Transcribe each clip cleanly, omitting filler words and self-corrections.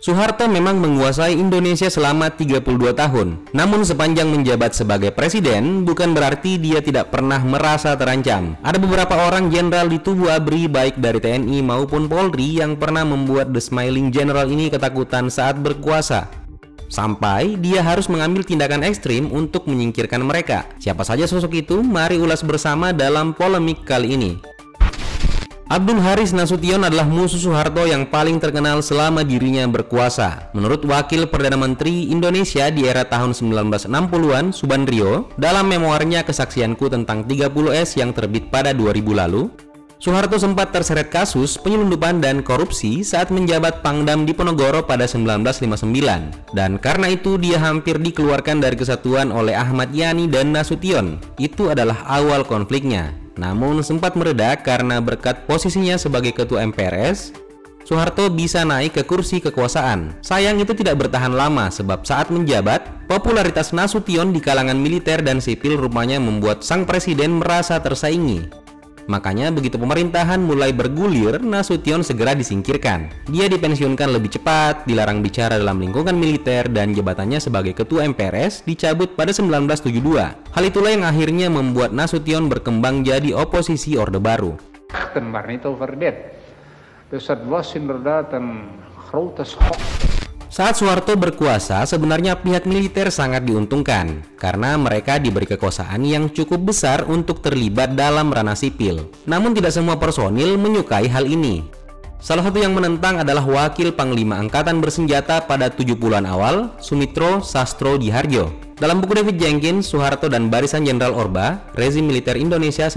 Soeharto memang menguasai Indonesia selama 32 tahun. Namun sepanjang menjabat sebagai presiden, bukan berarti dia tidak pernah merasa terancam. Ada beberapa orang jenderal di tubuh ABRI baik dari TNI maupun Polri yang pernah membuat The Smiling General ini ketakutan saat berkuasa. Sampai dia harus mengambil tindakan ekstrim untuk menyingkirkan mereka. Siapa saja sosok itu? Mari ulas bersama dalam polemik kali ini. Abdul Haris Nasution adalah musuh Soeharto yang paling terkenal selama dirinya berkuasa. Menurut Wakil Perdana Menteri Indonesia di era tahun 1960-an, Subandrio, dalam memoarnya Kesaksianku tentang 30S yang terbit pada 2000 lalu, Soeharto sempat terseret kasus penyelundupan dan korupsi saat menjabat Pangdam Diponegoro pada 1959. Dan karena itu dia hampir dikeluarkan dari kesatuan oleh Ahmad Yani dan Nasution. Itu adalah awal konfliknya. Namun sempat mereda karena berkat posisinya sebagai ketua MPRS, Soeharto bisa naik ke kursi kekuasaan. Sayang itu tidak bertahan lama sebab saat menjabat, popularitas Nasution di kalangan militer dan sipil rupanya membuat sang presiden merasa tersaingi. Makanya begitu pemerintahan mulai bergulir, Nasution segera disingkirkan. Dia dipensiunkan lebih cepat, dilarang bicara dalam lingkungan militer, dan jabatannya sebagai ketua MPRS dicabut pada 1972. Hal itulah yang akhirnya membuat Nasution berkembang jadi oposisi Orde Baru. Saat Soeharto berkuasa, sebenarnya pihak militer sangat diuntungkan karena mereka diberi kekuasaan yang cukup besar untuk terlibat dalam ranah sipil. Namun tidak semua personil menyukai hal ini. Salah satu yang menentang adalah Wakil Panglima Angkatan Bersenjata pada 70-an awal, Sumitro Sastrodihardjo. Dalam buku David Jenkins, Soeharto dan Barisan Jenderal Orba, Rezim Militer Indonesia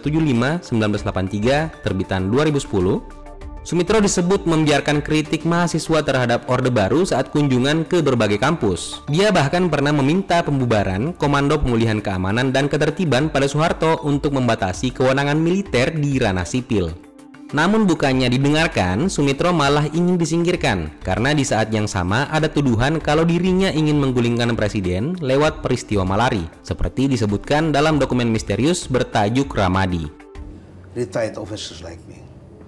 1975-1983, terbitan 2010, Sumitro disebut membiarkan kritik mahasiswa terhadap Orde Baru saat kunjungan ke berbagai kampus. Dia bahkan pernah meminta pembubaran Komando Pemulihan Keamanan dan Ketertiban pada Soeharto untuk membatasi kewenangan militer di ranah sipil. Namun bukannya didengarkan, Sumitro malah ingin disingkirkan karena di saat yang sama ada tuduhan kalau dirinya ingin menggulingkan presiden lewat peristiwa Malari, seperti disebutkan dalam dokumen misterius bertajuk Ramadi. Retired officers like me,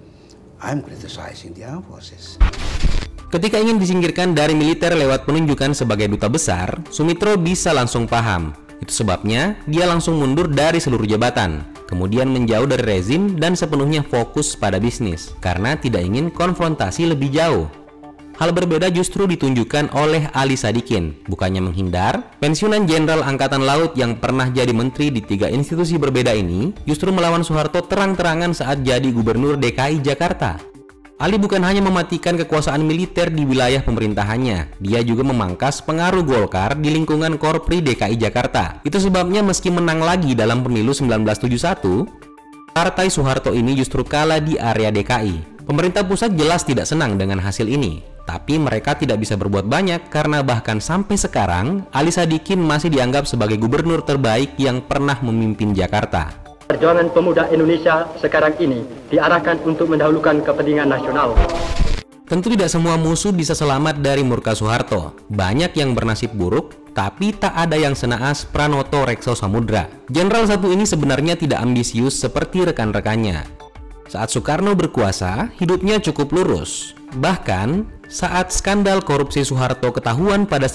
I'm criticizing the armed forces. Ketika ingin disingkirkan dari militer lewat penunjukan sebagai duta besar, Sumitro bisa langsung paham. Itu sebabnya dia langsung mundur dari seluruh jabatan, kemudian menjauh dari rezim dan sepenuhnya fokus pada bisnis, karena tidak ingin konfrontasi lebih jauh. Hal berbeda justru ditunjukkan oleh Ali Sadikin. Bukannya menghindar, pensiunan Jenderal Angkatan Laut yang pernah jadi menteri di 3 institusi berbeda ini justru melawan Soeharto terang-terangan saat jadi Gubernur DKI Jakarta. Ali bukan hanya mematikan kekuasaan militer di wilayah pemerintahannya, dia juga memangkas pengaruh Golkar di lingkungan Korpri DKI Jakarta. Itu sebabnya meski menang lagi dalam pemilu 1971, partai Soeharto ini justru kalah di area DKI. Pemerintah pusat jelas tidak senang dengan hasil ini, tapi mereka tidak bisa berbuat banyak karena bahkan sampai sekarang Ali Sadikin masih dianggap sebagai gubernur terbaik yang pernah memimpin Jakarta. Perjuangan pemuda Indonesia sekarang ini diarahkan untuk mendahulukan kepentingan nasional. Tentu tidak semua musuh bisa selamat dari murka Soeharto. Banyak yang bernasib buruk, tapi tak ada yang senaas Pranoto Rekso Samudra. Jenderal satu ini sebenarnya tidak ambisius seperti rekan-rekannya. Saat Soekarno berkuasa, hidupnya cukup lurus. Bahkan, saat skandal korupsi Soeharto ketahuan pada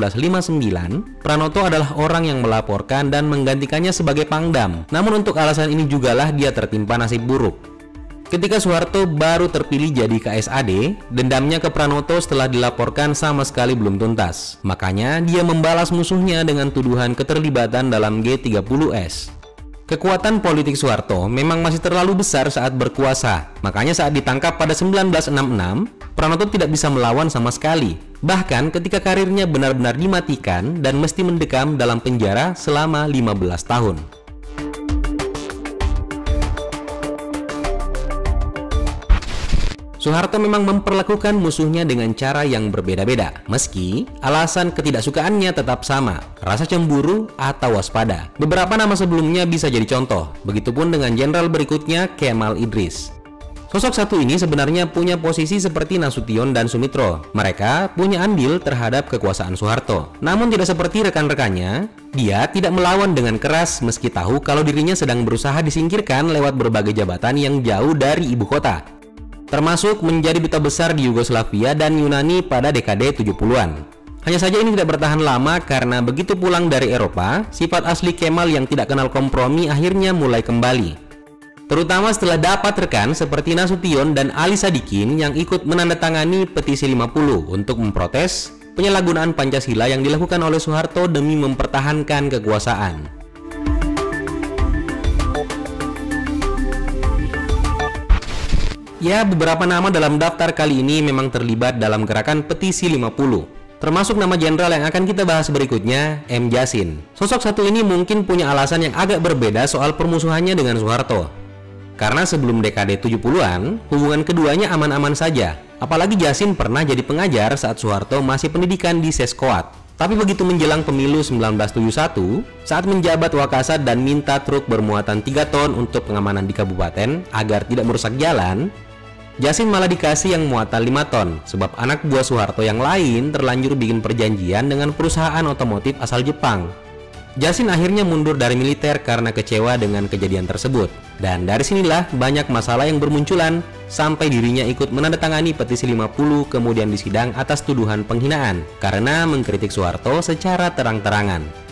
1959, Pranoto adalah orang yang melaporkan dan menggantikannya sebagai Pangdam. Namun untuk alasan ini jugalah dia tertimpa nasib buruk. Ketika Soeharto baru terpilih jadi KSAD, dendamnya ke Pranoto setelah dilaporkan sama sekali belum tuntas. Makanya dia membalas musuhnya dengan tuduhan keterlibatan dalam G30S. Kekuatan politik Soeharto memang masih terlalu besar saat berkuasa. Makanya saat ditangkap pada 1966, Pranoto tidak bisa melawan sama sekali. Bahkan ketika karirnya benar-benar dimatikan dan mesti mendekam dalam penjara selama 15 tahun. Soeharto memang memperlakukan musuhnya dengan cara yang berbeda-beda, meski alasan ketidaksukaannya tetap sama, rasa cemburu atau waspada. Beberapa nama sebelumnya bisa jadi contoh, begitupun dengan jenderal berikutnya Kemal Idris. Sosok satu ini sebenarnya punya posisi seperti Nasution dan Sumitro. Mereka punya andil terhadap kekuasaan Soeharto. Namun tidak seperti rekan-rekannya, dia tidak melawan dengan keras meski tahu kalau dirinya sedang berusaha disingkirkan lewat berbagai jabatan yang jauh dari ibu kota. termasuk menjadi duta besar di Yugoslavia dan Yunani pada dekade 70-an. Hanya saja ini tidak bertahan lama karena begitu pulang dari Eropa, sifat asli Kemal yang tidak kenal kompromi akhirnya mulai kembali. Terutama setelah dapat rekan seperti Nasution dan Ali Sadikin yang ikut menandatangani petisi 50 untuk memprotes penyalahgunaan Pancasila yang dilakukan oleh Soeharto demi mempertahankan kekuasaan. Ya, beberapa nama dalam daftar kali ini memang terlibat dalam gerakan petisi 50, termasuk nama jenderal yang akan kita bahas berikutnya, M. Yasin. Sosok satu ini mungkin punya alasan yang agak berbeda soal permusuhannya dengan Soeharto. Karena sebelum dekade 70-an, hubungan keduanya aman-aman saja. Apalagi Yasin pernah jadi pengajar saat Soeharto masih pendidikan di Seskoat. Tapi begitu menjelang pemilu 1971, saat menjabat Wakasat dan minta truk bermuatan 3 ton untuk pengamanan di kabupaten agar tidak merusak jalan, Yasin malah dikasih yang muatan 5 ton sebab anak buah Soeharto yang lain terlanjur bikin perjanjian dengan perusahaan otomotif asal Jepang. Yasin akhirnya mundur dari militer karena kecewa dengan kejadian tersebut. Dan dari sinilah banyak masalah yang bermunculan sampai dirinya ikut menandatangani petisi 50 kemudian disidang atas tuduhan penghinaan karena mengkritik Soeharto secara terang-terangan.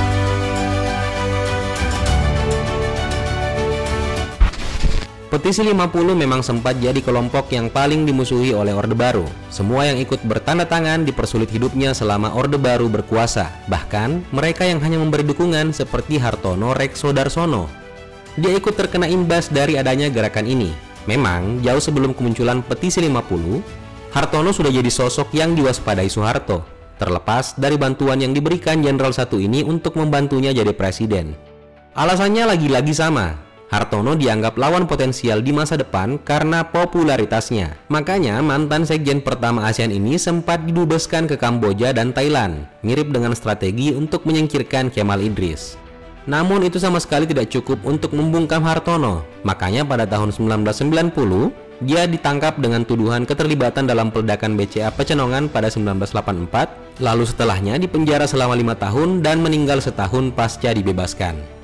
Petisi 50 memang sempat jadi kelompok yang paling dimusuhi oleh Orde Baru. Semua yang ikut bertanda tangan dipersulit hidupnya selama Orde Baru berkuasa. Bahkan mereka yang hanya memberi dukungan seperti Hartono Reksodarsono. Dia ikut terkena imbas dari adanya gerakan ini. Memang jauh sebelum kemunculan petisi 50, Hartono sudah jadi sosok yang diwaspadai Soeharto, terlepas dari bantuan yang diberikan Jenderal satu ini untuk membantunya jadi presiden. Alasannya lagi-lagi sama. Hartono dianggap lawan potensial di masa depan karena popularitasnya. Makanya mantan sekjen pertama ASEAN ini sempat didubeskan ke Kamboja dan Thailand, mirip dengan strategi untuk menyingkirkan Kemal Idris. Namun itu sama sekali tidak cukup untuk membungkam Hartono. Makanya pada tahun 1990, dia ditangkap dengan tuduhan keterlibatan dalam peledakan BCA Pecenongan pada 1984, lalu setelahnya dipenjara selama 5 tahun dan meninggal setahun pasca dibebaskan.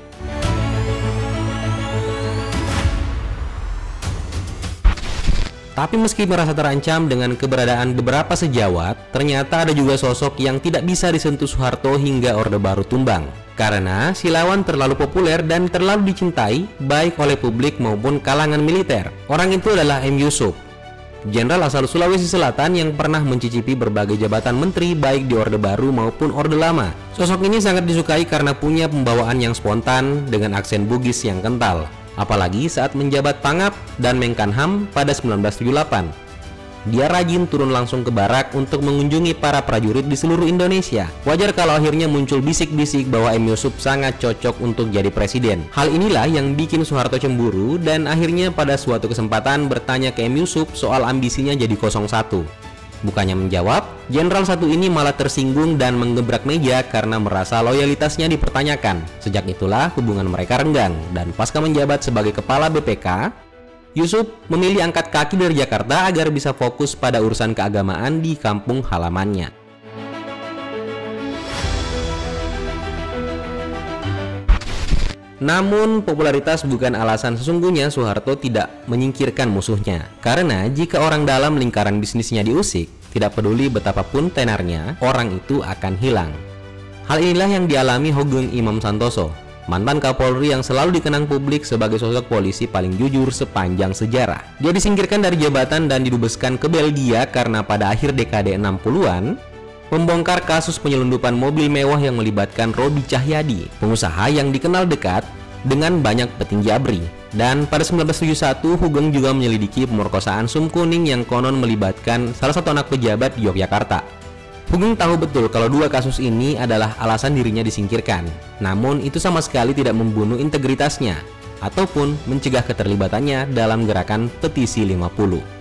Tapi meski merasa terancam dengan keberadaan beberapa sejawat, ternyata ada juga sosok yang tidak bisa disentuh Soeharto hingga Orde Baru tumbang. Karena si lawan terlalu populer dan terlalu dicintai baik oleh publik maupun kalangan militer. Orang itu adalah M. Yusuf, jenderal asal Sulawesi Selatan yang pernah mencicipi berbagai jabatan menteri baik di Orde Baru maupun Orde Lama. Sosok ini sangat disukai karena punya pembawaan yang spontan dengan aksen Bugis yang kental. Apalagi saat menjabat Pangap dan Menkumham pada 1978. Dia rajin turun langsung ke barak untuk mengunjungi para prajurit di seluruh Indonesia. Wajar kalau akhirnya muncul bisik-bisik bahwa M. Yusuf sangat cocok untuk jadi presiden. Hal inilah yang bikin Soeharto cemburu dan akhirnya pada suatu kesempatan bertanya ke M. Yusuf soal ambisinya jadi 01. Bukannya menjawab, jenderal satu ini malah tersinggung dan menggebrak meja karena merasa loyalitasnya dipertanyakan. Sejak itulah hubungan mereka renggang, dan pasca menjabat sebagai kepala BPK, Yusuf memilih angkat kaki dari Jakarta agar bisa fokus pada urusan keagamaan di kampung halamannya. Namun popularitas bukan alasan sesungguhnya Soeharto tidak menyingkirkan musuhnya. Karena jika orang dalam lingkaran bisnisnya diusik, tidak peduli betapapun tenarnya, orang itu akan hilang. Hal inilah yang dialami Hoegeng Imam Santoso, mantan Kapolri yang selalu dikenang publik sebagai sosok polisi paling jujur sepanjang sejarah. Dia disingkirkan dari jabatan dan didubeskan ke Belgia karena pada akhir dekade 60-an membongkar kasus penyelundupan mobil mewah yang melibatkan Robi Cahyadi, pengusaha yang dikenal dekat dengan banyak petinggi ABRI. Dan pada 1971, Hoegeng juga menyelidiki pemerkosaan Sum Kuning yang konon melibatkan salah satu anak pejabat di Yogyakarta. Hoegeng tahu betul kalau dua kasus ini adalah alasan dirinya disingkirkan. Namun itu sama sekali tidak membunuh integritasnya ataupun mencegah keterlibatannya dalam gerakan petisi 50.